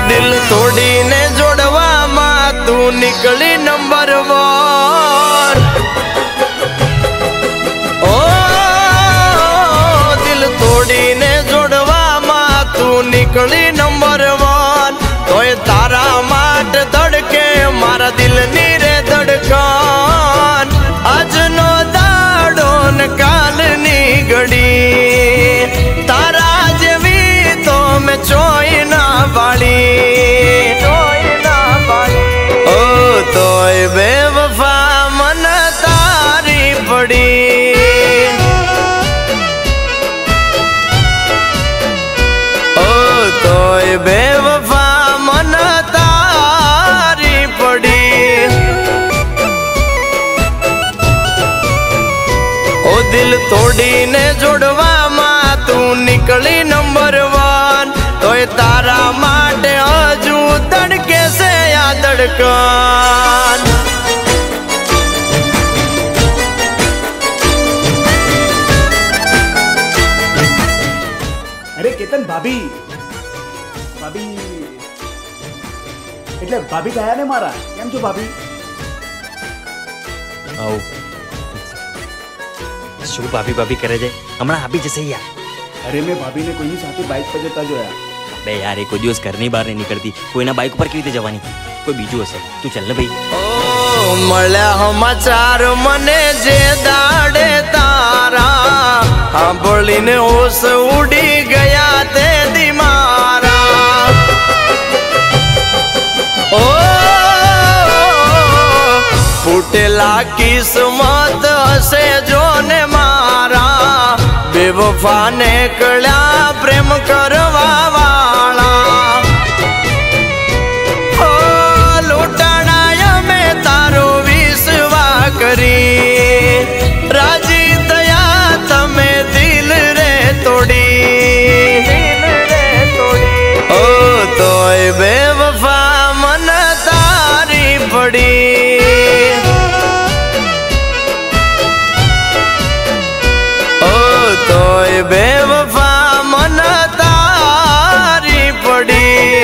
દિલ તોડીને જોડવામાં તું નીકળી નંબર 1 ઓ દિલ તોડીને જોડવામાં તું નીકળી નંબર 1 તોય તારા માટે ધડકે મારા દિલની રે ધડકન આજનો દાડો ને કાલની ઘડી તારા જેવી તો મેં ચોઈ ના વાળી ઓ તોય બેવફા મન તારી પડી ઓ તોય બેવફા મન તારી પડી ઓ દિલ તોડીને જોડવામાં તું નીકળી નંબર 1 તોય તારા માટે હજુ તડકે છે આ ધડકન અરે કેતન ભાભી ભાભી એટલે ભાભી ગયા ને મારા કેમ છો ભાભી આવ શું ભાભી ભાભી કરે છે હમણાં આપી જશે યાર અરે મેં ભાભીને કોઈની સાથે બાઇક પર જતા જોયા બે યાર એ કોઈ દિવસ ઘરની બહાર નહીં નીકળતી કોઈના બાઇક ઉપર કેવી રીતે જવાની કોઈ બીજું હશે તું ચાલ ને ભાઈ ઓ મળ્યા સમાચાર મને જે દાડે તારા સાંભળીને હોશ ઉડી ગયા તે દી મારા ઓ ફૂટેલા કિસ્મત હશે જો ને મારા બેવફાને કળ્યા પ્રેમ કરવા વાળા ઓ લૂંટાણાય મેં તારો વિશ્વા કરી રાજી થયા તમે દિલ રે તોડી ઓ તોય બેવફા મન તારી પડી ઓ તોય બેવફા મન તારી પડી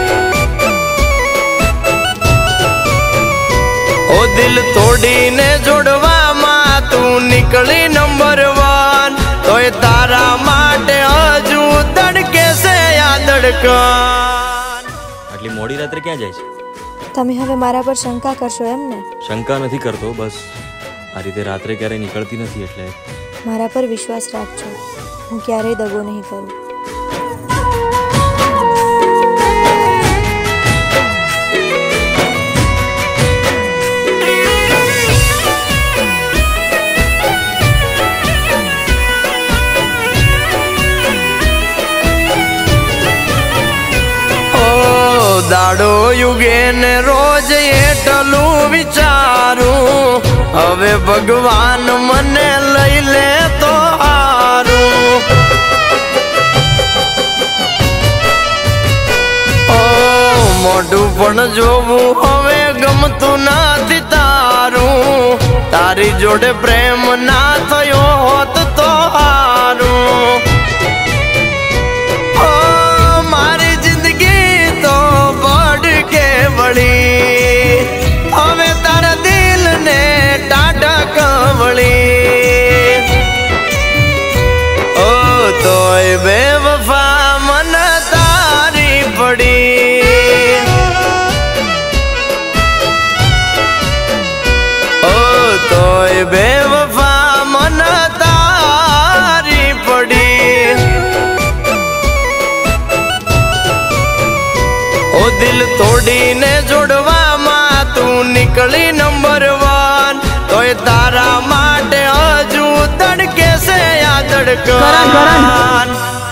ઓ દિલ તોડીને જોડવામાં તું નીકળી નંબર 1 તોય તારા માટે હજુ તડકે છે આ ધડકન આટલી મોડી રાત્રે ક્યાં જાય છે તમે હવે મારા પર શંકા કરશો એમ ને શંકા નથી કરતો બસ આ રીતે રાત્રે ક્યારેય નીકળતી નથી એટલે મારા પર વિશ્વાસ રાખજો હું ક્યારેય દગો નહીં કરું દાડો યુગે ને રોજ એટલું વિચારું હવે ભગવાન મને લઈ લે તો હારું ઓ મોઢું પણ જોવું હવે ગમતું નથી તારું તારી જોડે પ્રેમ ના થયો હોત તો હારું મારી જિંદગી તો ભડકે વળી હવે તારા દિલ ને ટાઢક વળી ઓ તોય બેવફા મન તારી પડી ઓ તોય બેવફા મન તારી પડી ઓ દિલ તોડીને જોડવામાં તું નીકળી નંબર 1 તોય તારા માટે હજુ તડકે છે આ ધડકન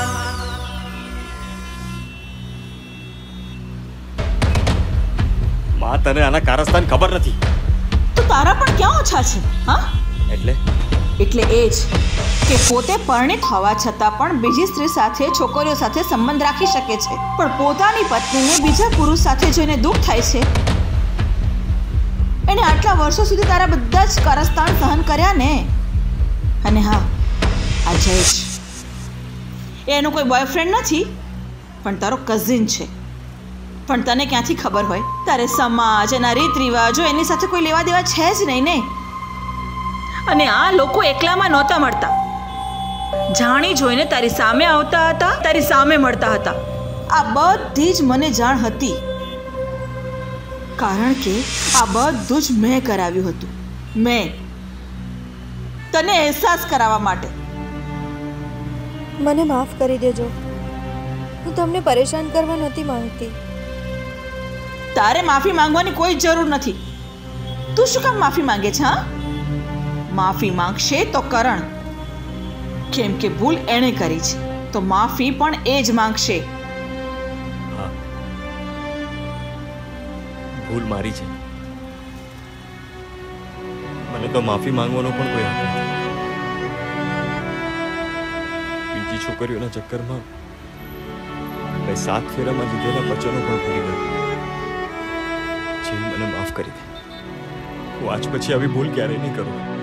માં તને આના કારસ્તાન ખબર નથી તો તારા પણ ક્યાં ઓછા છે હા એટલે એ જ કે પોતે પરણિત હોવા છતાં પણ બીજી સ્ત્રી સાથે છોકરીઓ સાથે સંબંધ રાખી શકે છે પણ પોતાની પત્નીને બીજા પુરુષ સાથે જોઈને દુઃખ થાય છે એને આટલા વર્ષો સુધી તારા બધા જ કારસ્તાન સહન કર્યા ને અને હા આ જયેશ એનો કોઈ બોયફ્રેન્ડ નથી પણ તારો કઝિન છે પણ તને ક્યાંથી ખબર હોય? તારે સમાજ એના રીત રિવાજો એની સાથે કોઈ લેવા દેવા છે જ નહીં ને. અને આ લોકો એકલામાં નહોતા મળતા, જાણી જોઈને તારી સામે આવતા હતા, તારી સામે મળતા હતા. આ બધી જ મને જાણ હતી, કારણ કે આ બધું જ મેં કરાવ્યું હતું. મેં તને અહેસાસ કરાવવા માટે. મને માફ કરી દેજો. હું તમને પરેશાન કરવા નથી માંગતી. તારે માફી માંગવાની કોઈ જરૂર નથી. તું શું કામ માફી માંગે છે? હા, માફી માંગશે તો કરણ, કેમ કે ભૂલ એણે કરી છે, તો માફી પણ એ જ માંગશે. હા, ભૂલ મારી છે. મને તો માફી માંગવાનો પણ કોઈ હક નથી. બીજી છોકરીઓના ચક્કરમાં મેં 7 ફેરામાં લીધેલા વચનો પણ ભૂલી ગયો. જે મને માફ કરી દે. હું આજ પછી આવી ભૂલ ક્યારેય નહીં કરું.